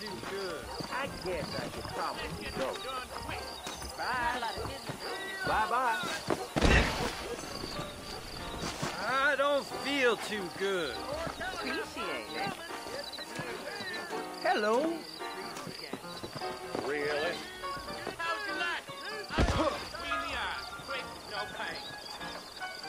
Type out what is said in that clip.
too good. I guess I could probably go. Bye. Bye-bye. I don't feel too good. Appreciate it. Hello.